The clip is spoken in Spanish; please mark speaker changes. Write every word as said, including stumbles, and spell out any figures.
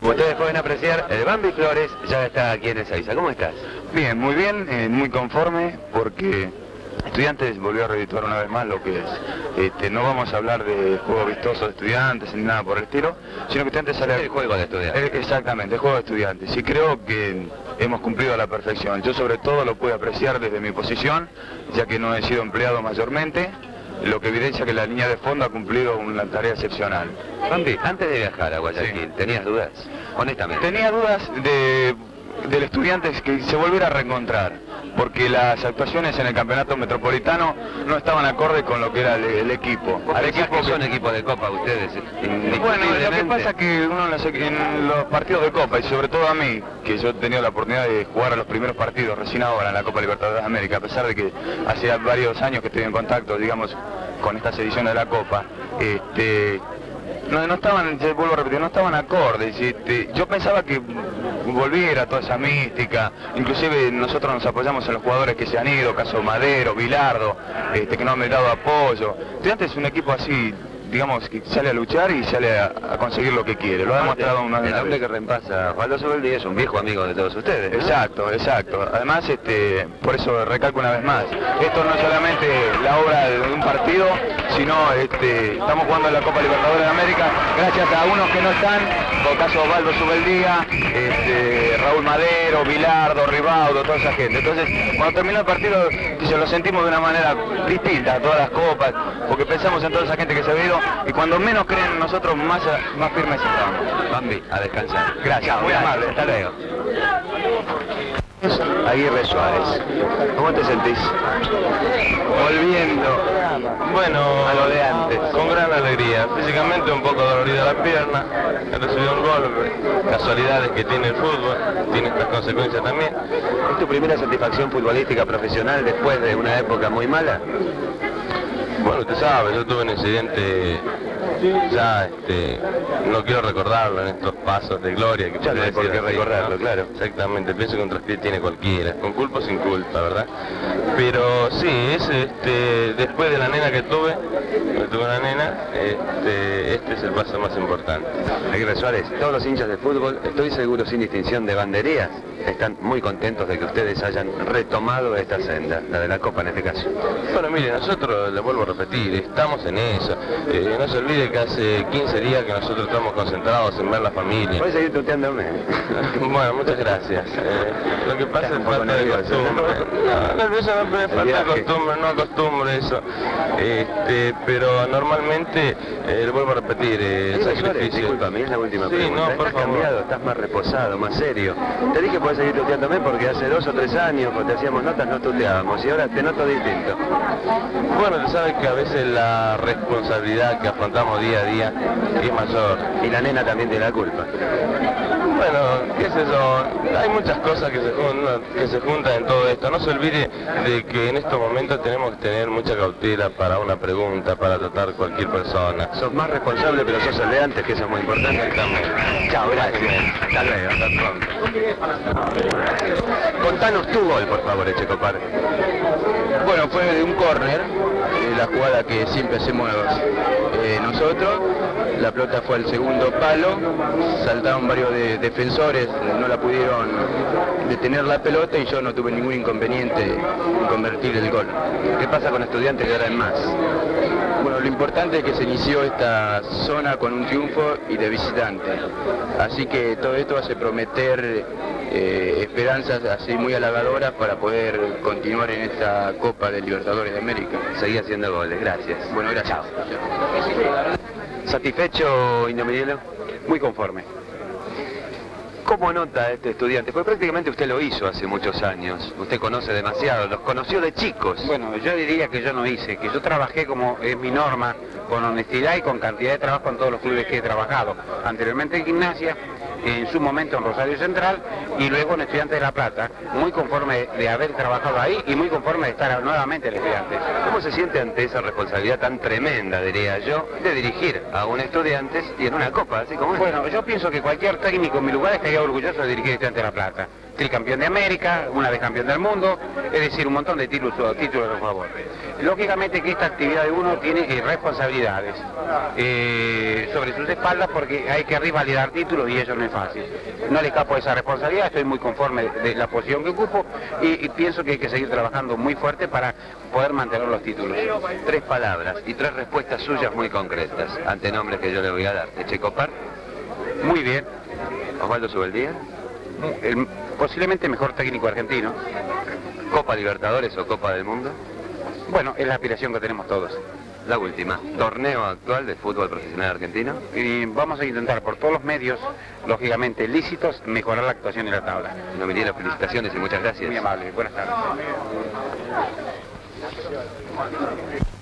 Speaker 1: Como ustedes pueden apreciar, el Bambi Flores ya está aquí en Ezeiza. ¿Cómo estás?
Speaker 2: Bien, muy bien, eh, muy conforme porque Estudiantes volvió a redituar una vez más lo que es. Este, no vamos a hablar de juego vistoso de Estudiantes ni nada por el estilo, sino que Estudiantes sale...
Speaker 1: El juego de Estudiantes.
Speaker 2: Eh, exactamente, el juego de Estudiantes. Y creo que hemos cumplido a la perfección. Yo sobre todo lo pude apreciar desde mi posición, ya que no he sido empleado mayormente, lo que evidencia que la línea de fondo ha cumplido una tarea excepcional.
Speaker 1: Bambi, antes de viajar a Guayaquil, sí. ¿Tenías dudas? Honestamente.
Speaker 2: Tenía dudas de, del Estudiantes que se volviera a reencontrar, porque las actuaciones en el campeonato metropolitano no estaban acorde con lo que era el, el equipo.
Speaker 1: Al equipo que son equipos de Copa ustedes.
Speaker 2: Bueno, lo que pasa es que uno en los, en los partidos de Copa, y sobre todo a mí, que yo he tenido la oportunidad de jugar a los primeros partidos recién ahora en la Copa Libertadores de América, a pesar de que hace varios años que estoy en contacto, digamos, con estas ediciones de la Copa, este... No, no estaban, vuelvo a repetir, no estaban acordes. Este, yo pensaba que volviera toda esa mística, inclusive nosotros nos apoyamos en los jugadores que se han ido, caso Madero, Bilardo, este, que no han dado apoyo. Estudiantes es un equipo así, digamos, que sale a luchar y sale a, a conseguir lo que quiere. Lo ha demostrado una vez.
Speaker 1: El hombre que reemplaza a Osvaldo Subeldía es un viejo amigo de todos ustedes, ¿no?
Speaker 2: Exacto, exacto. Además, este, por eso recalco una vez más, esto no es solamente la obra de un partido, sino este, estamos jugando en la Copa Libertadores de América gracias a unos que no están, por caso Osvaldo Subeldía, este, Raúl Madero, Bilardo, Ribaudo, toda esa gente. Entonces, cuando terminó el partido, se lo sentimos de una manera distinta a todas las copas, porque pensamos en toda esa gente que se ha ido, y cuando menos creen en nosotros, más, más firmes estamos.
Speaker 1: Bambi, a descansar.
Speaker 2: Gracias, muy amable, hasta luego.
Speaker 1: Aguirre Suárez, ¿cómo te sentís?
Speaker 3: Volviendo, bueno,
Speaker 1: a lo de antes.
Speaker 3: Con gran alegría, físicamente un poco dolorida la pierna, he recibido un golpe, casualidades que tiene el fútbol, tiene estas consecuencias también.
Speaker 1: ¿Es tu primera satisfacción futbolística profesional después de una época muy mala?
Speaker 3: Bueno, usted sabe, yo tuve un incidente, ya este, no quiero recordarlo en estos pasos de gloria que
Speaker 1: ya no hay por qué recordarlo, ¿no? Claro.
Speaker 3: Exactamente, pienso que un traspié tiene cualquiera, con culpa o sin culpa, ¿verdad? Pero sí, es este, después de la nena que tuve, que tuve una nena, este, este es el paso más importante.
Speaker 1: Aguirre Suárez, todos los hinchas de fútbol, estoy seguro sin distinción de banderías, están muy contentos de que ustedes hayan retomado esta senda, la de la Copa en este caso.
Speaker 3: Bueno, mire, nosotros, le vuelvo a repetir, estamos en eso. Eh, no se olvide que hace quince días que nosotros estamos concentrados en ver la familia.
Speaker 1: Puedes seguir tuteándome.
Speaker 3: Bueno, muchas gracias. Eh, lo que pasa es falta de costumbre. No, nervioso no, pero es falta de costumbre, no acostumbro eso. Este, pero normalmente, eh, le vuelvo a repetir, eh, el sacrificio...
Speaker 1: Disculpa, es la última
Speaker 3: sí,
Speaker 1: pregunta.
Speaker 3: No, por
Speaker 1: ¿Estás
Speaker 3: favor.
Speaker 1: cambiado? ¿Estás más reposado, más serio? Te dije puedes seguir tuteándome porque hace dos o tres años cuando te hacíamos notas no tuteábamos y ahora te noto distinto.
Speaker 3: Bueno, tú sabes que a veces la responsabilidad que afrontamos día a día es mayor.
Speaker 1: Y la nena también tiene la culpa.
Speaker 3: Bueno, qué sé yo, hay muchas cosas que se, juntan, que se juntan en todo esto. No se olvide de que en estos momentos tenemos que tener mucha cautela para una pregunta, para tratar cualquier persona.
Speaker 1: Sos más responsable, pero sos el de antes, que eso es muy importante.
Speaker 3: También.
Speaker 1: Chao, gracias. Hasta luego, hasta pronto. Contanos tu gol, por favor, Echecopar.
Speaker 4: Bueno, fue de un córner, eh, la jugada que siempre hacemos eh, nosotros. La pelota fue al segundo palo, saltaron varios de, defensores, no la pudieron detener la pelota y yo no tuve ningún inconveniente en convertir el gol.
Speaker 1: ¿Qué pasa con Estudiantes que ahora en más?
Speaker 4: Bueno, lo importante es que se inició esta zona con un triunfo y de visitante. Así que todo esto hace prometer eh, esperanzas así muy halagadoras para poder continuar en esta Copa de Libertadores de América.
Speaker 1: Seguí haciendo goles, gracias.
Speaker 4: Bueno, gracias.
Speaker 1: Chao. ¿Satisfecho, Indomirielo?
Speaker 2: Muy conforme.
Speaker 1: ¿Cómo nota este Estudiante? Pues prácticamente usted lo hizo hace muchos años. Usted conoce demasiado, los conoció de chicos.
Speaker 5: Bueno, yo diría que yo no hice, que yo trabajé como es mi norma, con honestidad y con cantidad de trabajo en todos los clubes que he trabajado. Anteriormente en Gimnasia, en su momento en Rosario Central y luego en Estudiantes de La Plata, muy conforme de haber trabajado ahí y muy conforme de estar nuevamente en Estudiantes.
Speaker 1: ¿Cómo se siente ante esa responsabilidad tan tremenda, diría yo, de dirigir a un Estudiantes y en una Copa, así como es?
Speaker 5: Bueno, yo pienso que cualquier técnico en mi lugar estaría orgulloso de dirigir Estudiantes de La Plata. tricampeón de América, una vez campeón del mundo, es decir, un montón de títulos, títulos a su favor. Lógicamente que esta actividad de uno tiene eh, responsabilidades eh, sobre sus espaldas porque hay que revalidar títulos y eso no es fácil. No le escapo a esa responsabilidad, estoy muy conforme de, de la posición que ocupo y, y pienso que hay que seguir trabajando muy fuerte para poder mantener los títulos.
Speaker 1: Tres palabras y tres respuestas suyas muy concretas, ante nombres que yo le voy a dar. Echecopar.
Speaker 5: Muy bien.
Speaker 1: Osvaldo Subeldía.
Speaker 5: El posiblemente mejor técnico argentino.
Speaker 1: Copa Libertadores o Copa del Mundo.
Speaker 5: Bueno, es la aspiración que tenemos todos.
Speaker 1: La última, torneo actual de fútbol profesional argentino.
Speaker 5: Y vamos a intentar por todos los medios, lógicamente lícitos, mejorar la actuación en la tabla.
Speaker 1: No me dieron felicitaciones y muchas gracias.
Speaker 5: Muy amable, buenas tardes.